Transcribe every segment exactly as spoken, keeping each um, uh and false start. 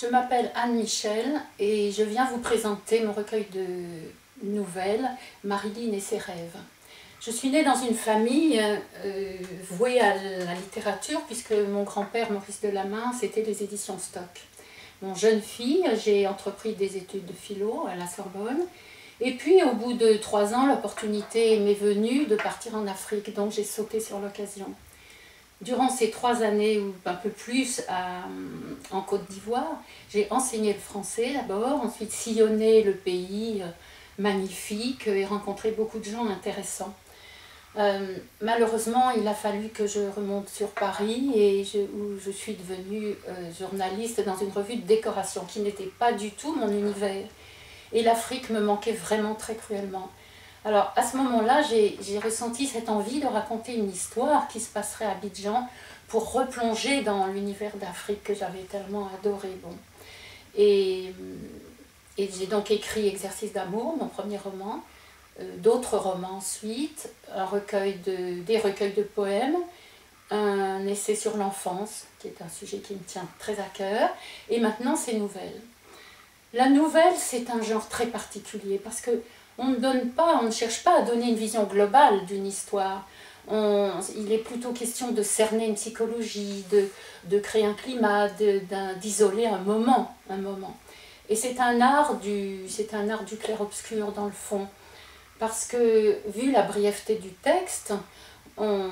Je m'appelle Anne Michel et je viens vous présenter mon recueil de nouvelles, Marilyn et ses rêves. Je suis née dans une famille euh, vouée à la littérature puisque mon grand-père Maurice Delamain, c'était les éditions Stock. Mon jeune fille, j'ai entrepris des études de philo à la Sorbonne. Et puis au bout de trois ans, l'opportunité m'est venue de partir en Afrique, donc j'ai sauté sur l'occasion. Durant ces trois années, ou un peu plus, à, en Côte d'Ivoire, j'ai enseigné le français d'abord, ensuite sillonné le pays euh, magnifique et rencontré beaucoup de gens intéressants. Euh, malheureusement, il a fallu que je remonte sur Paris et je, où je suis devenue euh, journaliste dans une revue de décoration qui n'était pas du tout mon univers. Et l'Afrique me manquait vraiment très cruellement. Alors à ce moment-là, j'ai ressenti cette envie de raconter une histoire qui se passerait à Abidjan pour replonger dans l'univers d'Afrique que j'avais tellement adoré. Bon. Et, et j'ai donc écrit Exercice d'amour, mon premier roman, euh, d'autres romans ensuite, un recueil de, des recueils de poèmes, un essai sur l'enfance, qui est un sujet qui me tient très à cœur, et maintenant ces nouvelles. La nouvelle, c'est un genre très particulier parce que on ne donne pas, on ne cherche pas à donner une vision globale d'une histoire. On, il est plutôt question de cerner une psychologie, de, de créer un climat, d'isoler un moment, un moment. Et c'est un art du, c'est un art du clair-obscur dans le fond, parce que vu la brièveté du texte, on,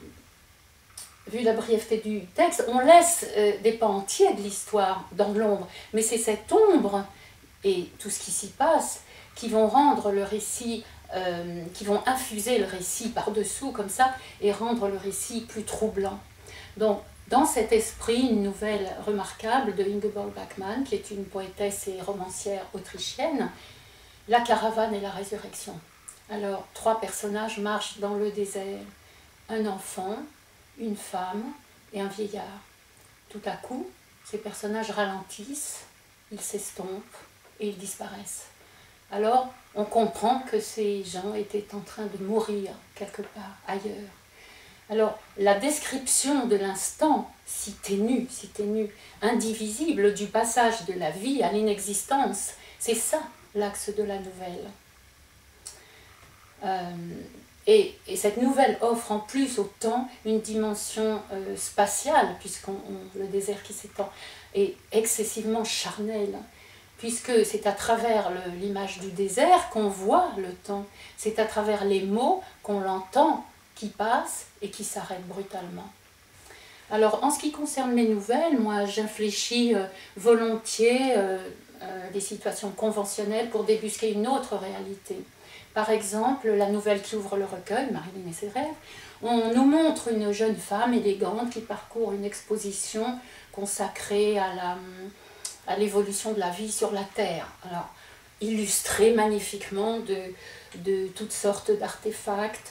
vu la brièveté du texte, on laisse euh, des pans entiers de l'histoire dans l'ombre, mais c'est cette ombre et tout ce qui s'y passe qui vont rendre le récit, euh, qui vont infuser le récit par-dessous comme ça et rendre le récit plus troublant. Donc, dans cet esprit, une nouvelle remarquable de Ingeborg Bachmann, qui est une poétesse et romancière autrichienne, La caravane et la résurrection. Alors, trois personnages marchent dans le désert. Un enfant, une femme et un vieillard. Tout à coup, ces personnages ralentissent, ils s'estompent et ils disparaissent. Alors, on comprend que ces gens étaient en train de mourir quelque part ailleurs. Alors, la description de l'instant, si ténue, si ténue, indivisible du passage de la vie à l'inexistence, c'est ça l'axe de la nouvelle. Euh, et, et cette nouvelle offre en plus au temps une dimension euh, spatiale, puisque le désert qui s'étend est excessivement charnel. Puisque c'est à travers l'image du désert qu'on voit le temps, c'est à travers les mots qu'on l'entend, qui passent et qui s'arrêtent brutalement. Alors en ce qui concerne mes nouvelles, moi j'infléchis euh, volontiers euh, euh, des situations conventionnelles pour débusquer une autre réalité. Par exemple, la nouvelle qui ouvre le recueil, Marilyn et ses rêves, on nous montre une jeune femme élégante qui parcourt une exposition consacrée à la... à l'évolution de la vie sur la Terre. Alors, illustrée magnifiquement de, de toutes sortes d'artefacts,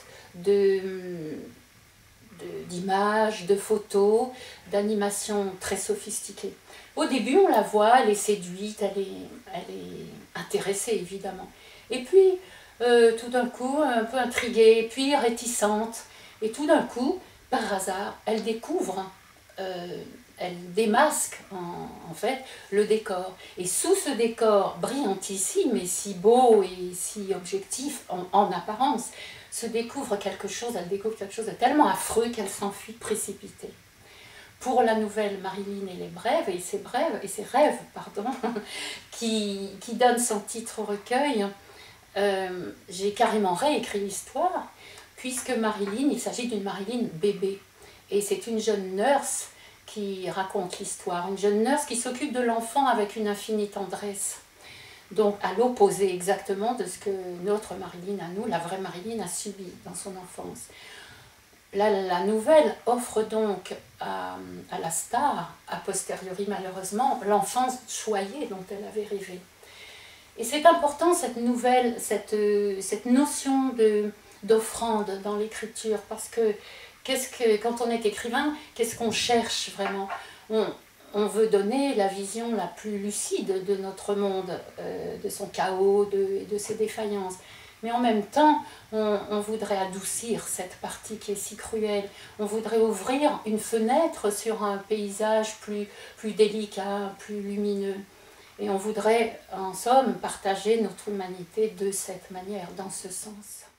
d'images, de, de, de photos, d'animations très sophistiquées. Au début, on la voit, elle est séduite, elle est, elle est intéressée évidemment. Et puis, euh, tout d'un coup, un peu intriguée, puis réticente. Et tout d'un coup, par hasard, elle découvre... Euh, elle démasque en, en fait le décor. Et sous ce décor brillantissime et si beau et si objectif en, en apparence, se découvre quelque chose, elle découvre quelque chose de tellement affreux qu'elle s'enfuit précipitée. Pour la nouvelle Marilyn et les brèves, et ses brèves, et ses rêves, pardon, qui, qui donne son titre au recueil, euh, j'ai carrément réécrit l'histoire, puisque Marilyn, il s'agit d'une Marilyn bébé. Et c'est une jeune nurse qui raconte l'histoire, une jeune nurse qui s'occupe de l'enfant avec une infinie tendresse. Donc à l'opposé exactement de ce que notre Marilyn à nous, la vraie Marilyn, a subi dans son enfance. La, la nouvelle offre donc à, à la star, a posteriori malheureusement, l'enfance choyée dont elle avait rêvé. Et c'est important cette nouvelle, cette, cette notion de, d'offrande dans l'écriture, parce que Qu'est-ce que, quand on est écrivain, qu'est-ce qu'on cherche vraiment? on, on veut donner la vision la plus lucide de notre monde, euh, de son chaos, de, de ses défaillances. mais en même temps, on, on voudrait adoucir cette partie qui est si cruelle. On voudrait ouvrir une fenêtre sur un paysage plus, plus délicat, plus lumineux. Et on voudrait, en somme, partager notre humanité de cette manière, dans ce sens.